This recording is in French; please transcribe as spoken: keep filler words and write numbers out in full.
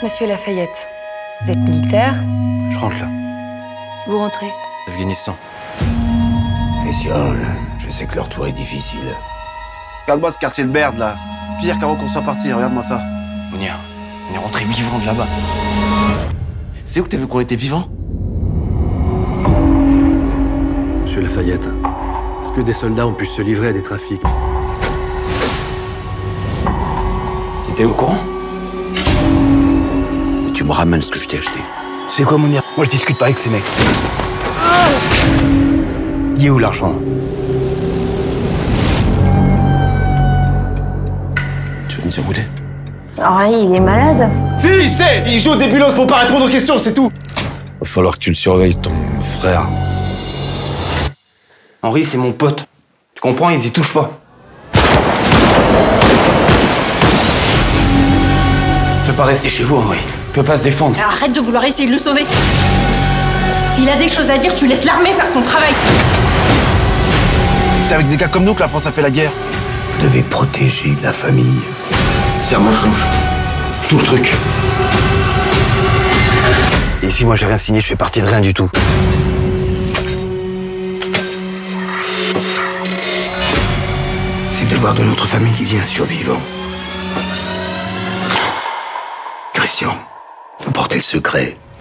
Monsieur Lafayette, vous êtes militaire? Je rentre là. Vous rentrez? Afghanistan. Christian, je sais que le retour est difficile. Regarde-moi ce quartier de merde, là. Pire qu'avant qu'on soit parti, regarde-moi ça. Mounir, on est rentré vivant de là-bas. C'est où que t'as vu qu'on était vivants? Monsieur Lafayette, est-ce que des soldats ont pu se livrer à des trafics? T'étais au courant? Et tu me ramènes ce que je t'ai acheté. C'est quoi, Mounir? Moi, je discute pas avec ces mecs. Il est où l'argent? Tu veux me dire où il est? Henri, il est malade. Si, il sait! Il joue au débulos pour pas répondre aux questions, c'est tout! Va falloir que tu le surveilles, ton frère. Henri, c'est mon pote. Tu comprends? Ils y touchent pas. Tu peux pas rester chez vous, Henri. Tu peux pas se défendre. Arrête de vouloir essayer de le sauver. S'il a des choses à dire, tu laisses l'armée faire son travail. C'est avec des gars comme nous que la France a fait la guerre. Vous devez protéger la famille. C'est un mensonge. Tout le truc. Et si moi j'ai rien signé, je fais partie de rien du tout. C'est le devoir de notre famille qui vient survivant. Christian, vous portez le secret.